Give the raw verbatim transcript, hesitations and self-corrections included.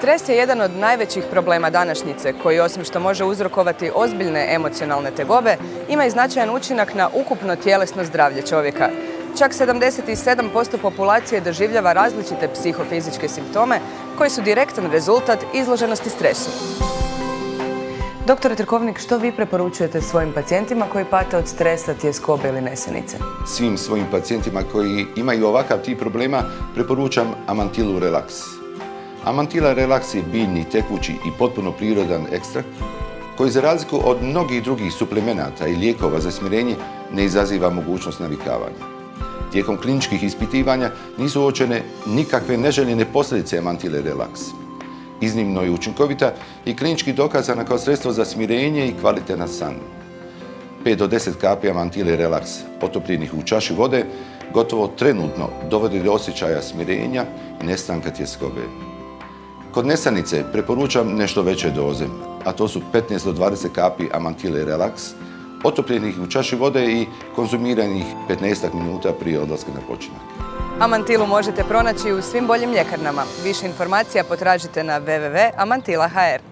Stres je jedan od najvećih problema današnjice koji, osim što može uzrokovati ozbiljne emocionalne tegobe, ima i značajan učinak na ukupno tjelesno zdravlje čovjeka. Čak sedamdeset sedam posto populacije doživljava različite psihofizičke simptome koji su direktan rezultat izloženosti stresu. Doktore Trkovnik, što vi preporučujete svojim pacijentima koji pate od stresa, tjeskobe ili nesanice? Svim svojim pacijentima koji imaju ovakav tip problema preporučam Amantilu Relax. Amantila Relax je biljni, tekući i potpuno prirodan ekstrakt koji, za razliku od mnogih drugih suplemenata i lijekova za smirenje, ne izaziva mogućnost navikavanja. Tijekom kliničkih ispitivanja nisu uočene nikakve neželjene posljedice Amantile Relax. Iznimno je učinkovita i klinički dokazana kao sredstvo za smirenje i kvalitetan san. pet do deset kapi Amantile Relax potopljenih u čaši vode gotovo trenutno dovodi do osjećaja smirenja i nestanka tjeskobe. Kod nesanice preporučam nešto veće doze, a to su petnaest do dvadeset kapi Amantile Relax potopljenih u čaši vode i konzumiranih petnaest minuta prije odlaska na počinak. Amantilu možete pronaći u svim boljim ljekarnama. Više informacija potražite na w w w tačka amantila tačka h r.